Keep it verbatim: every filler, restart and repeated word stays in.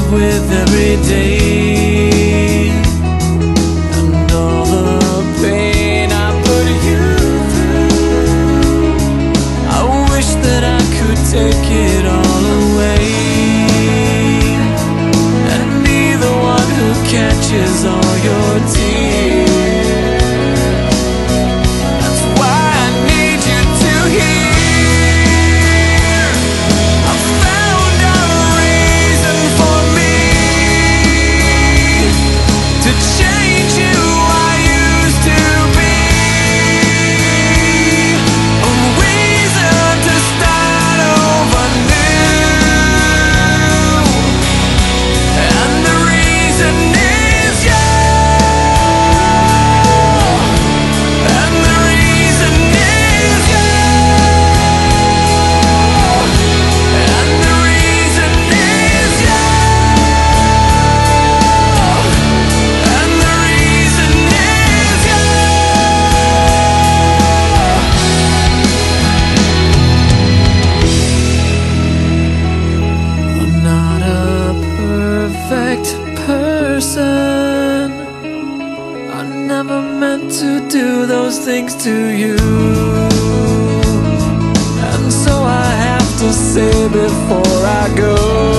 with every day, and all the pain I put you through. I wish that I could take it all away and be the one who catches all your tears. That's why I need you to hear. I found a reason for me to change who I used to be, a reason to start over new, and the reason is you, and the reason is you, and the reason is you, and the reason is you. I'm not a perfect person. I never meant to do those things to you, and so I have to say before I go,